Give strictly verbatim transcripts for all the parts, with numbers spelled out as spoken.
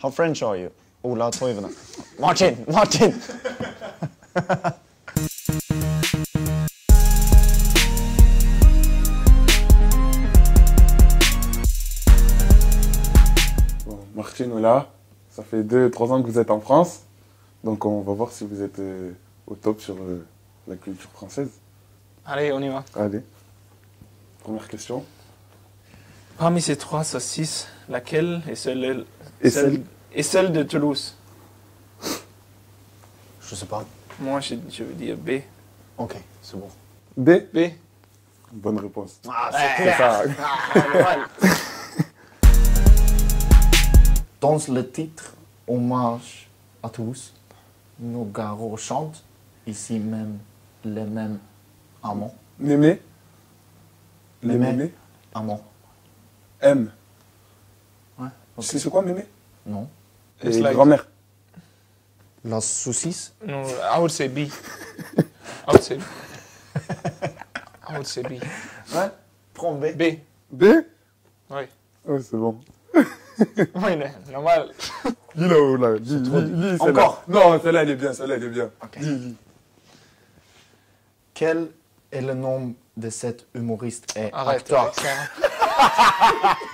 How French are you? Ola Toivonen. Martin! Martin! Bon, Martin, Ola, ça fait deux trois ans que vous êtes en France. Donc on va voir si vous êtes euh, au top sur euh, la culture française. Allez, on y va. Allez. Première question. Parmi ces trois saucisses, laquelle est celle, Et celle, celle est celle de Toulouse? Je sais pas. Moi, je, je veux dire B. Ok, c'est bon. B. B. Bonne réponse. Ah, C'est ça. Dans le titre Hommage à tous, nos garros chantent ici même les mêmes amants. Mémé. Les Mémé. mémés. Amants. M. Ouais. Tu sais c'est quoi mémé? Non. Et It's like- grand-mère. La saucisse. No, I would say B. I would say B. I would say B. Ouais. Prends B. B. B. Oui. Oh, c'est bon. Oui, mais normal. Lis là, oh, là. Lis, lis, lis, celle-là. Encore? Non, celle-là, elle est bien, celle-là, elle est bien. Ok. Lis, lis. Quel est le nom de cet humoriste et Arrête. acteur? avec ça.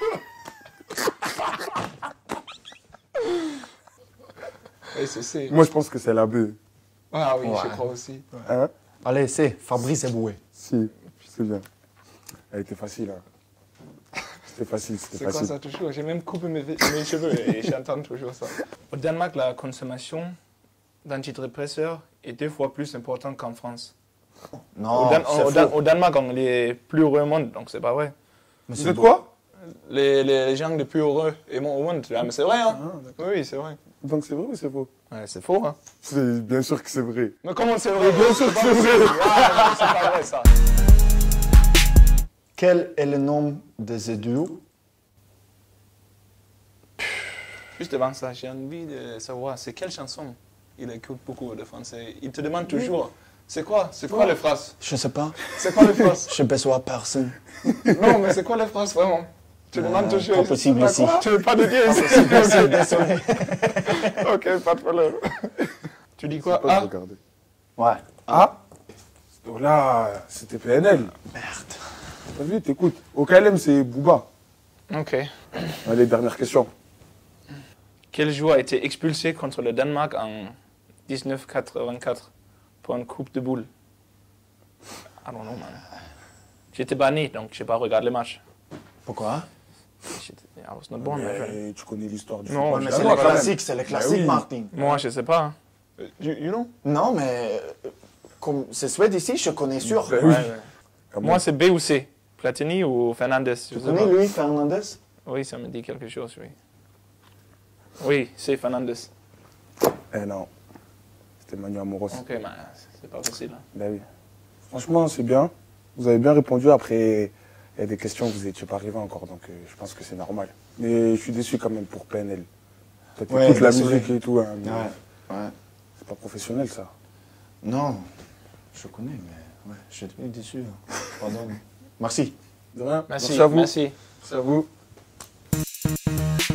Oui, c'est C. Moi, je pense que c'est la B. Ah oui, Ouais. je crois aussi. Hein? Allez, c'est Fabrice Eboué. Si, c'est bien. Elle était facile, hein. C'était facile, c'était C'est quoi facile. ça toujours? J'ai même coupé mes, mes cheveux et j'entends toujours ça. Au Danemark, la consommation d'antidépresseurs est deux fois plus importante qu'en France. Non, au, Dan- c'est au faux. Dan- au Danemark, on est les plus heureux au monde, donc c'est pas vrai. Mais Vous c'est êtes beau. quoi? Les, les gens les plus heureux et au monde, ah, mais c'est vrai, hein? Ah, d'accord. Oui, c'est vrai. Donc c'est vrai ou c'est faux? Ouais, c'est faux, hein? C'est bien sûr que c'est vrai. Mais comment c'est vrai? Bien sûr que c'est vrai. Ah, non, c'est pas vrai, ça. Quel est le nom de ce duo? Juste avant ça, j'ai envie de savoir, c'est quelle chanson il écoute beaucoup de français? Il te demande toujours, c'est quoi? C'est quoi les phrases? Je sais pas. C'est quoi les phrases? Je besoin personne. Non, mais c'est quoi les phrases vraiment? Tu Euh, demandes toujours. pas possible c'est ici. quoi? Tu veux pas le dire ici? Désolé, désolé. Ok, pas de problème. Tu dis quoi? Pas de Ah, regarder. Ouais. Ah. Oh là, c'était P N L. Merde. T'as vu, t'écoutes. Au K L M, c'est Booba. ok. Allez, dernière question. Quel joueur a été expulsé contre le Danemark en dix-neuf quatre-vingt-quatre pour une coupe de boules? I don't know, man. J'étais banni, donc j'ai pas regardé le match. Pourquoi? J'étais- I was not born, my friend. Mais tu connais l'histoire du Non, football Ouais, mais je c'est danois, le quand même. classique, c'est le classique, oui. Martin. Moi, je sais pas. hein. You, you know? Non, mais euh, comme c'est Suède ici, je connais sûr. Ben oui. Ouais, ouais. Comment? Moi, c'est B ou C. Platini ou Fernandez? je Tu sais connais pas. Louis Fernandez? Oui, ça me dit quelque chose, oui. Oui, c'est Fernandez. Eh non. C'était Manu Amoros. Ok, mais c'est pas facile. hein. Ben oui. Franchement, c'est bien. Vous avez bien répondu. Après, il y a des questions que vous n'étiez pas arrivé encore. Donc, euh, je pense que c'est normal. Mais je suis déçu quand même pour P N L. Toi, Ouais, t'écoutes la désolé. musique et tout. Hein, mais Ouais. c'est pas professionnel, ça. Non, je connais, mais ouais, je suis déçu. hein. Pardon. Merci. De rien. Merci, à vous. merci. Merci à vous.